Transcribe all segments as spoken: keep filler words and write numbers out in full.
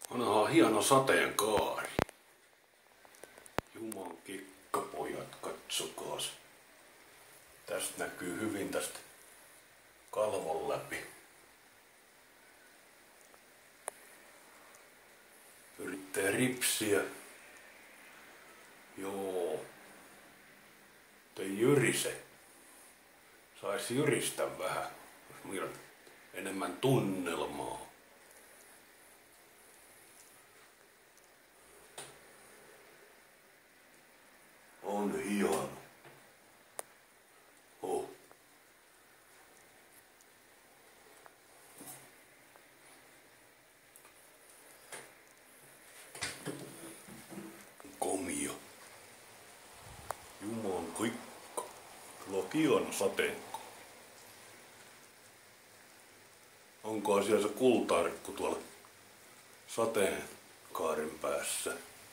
Onhan hieno sateenkaari. Juman kikkapojat, katsokaas. Tästä näkyy hyvin tästä kalvon läpi. Yrittää ripsiä. Joo. Ei jyrise. Sais jyristä vähän. Enemmän tunnelmaa. On hieno. Oh. Komio. Juman kikka. Tuolla on hieno sateenko. Onkohan siellä se kultaarikku tuolla sateenkaaren päässä?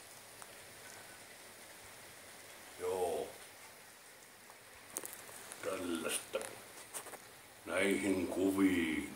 Joo. Tällaista. Näihin kuviin.